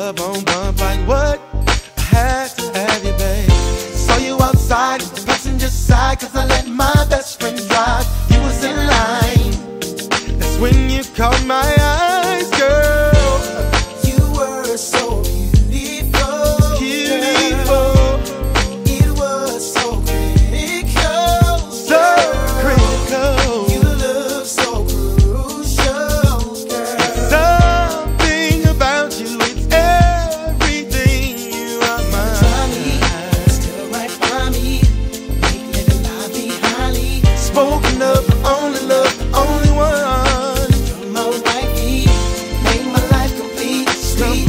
love on bump like what? I had to have you, babe. Saw you outside, the passenger side, cause I let my best friend drive. You was in line, that's when you caught my eyes, girl. You were so beautiful, Beautiful. it was so critical, So critical. you look so crucial, girl. Something about you, it's everything. You are mine. Still right by me, make living life be highly Spoken of, the only love, the only one. my wifey, make my life complete, sweet.